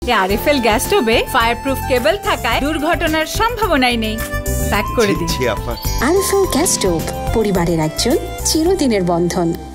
RFL gas স্টোভে fireproof cable থাকায় দুর্ঘটনার সম্ভাবনাই নেই। প্যাক করে দিন। আরএফএল গ্যাস স্টোভ, পরিবারের একজন চিরদিনের বন্ধন।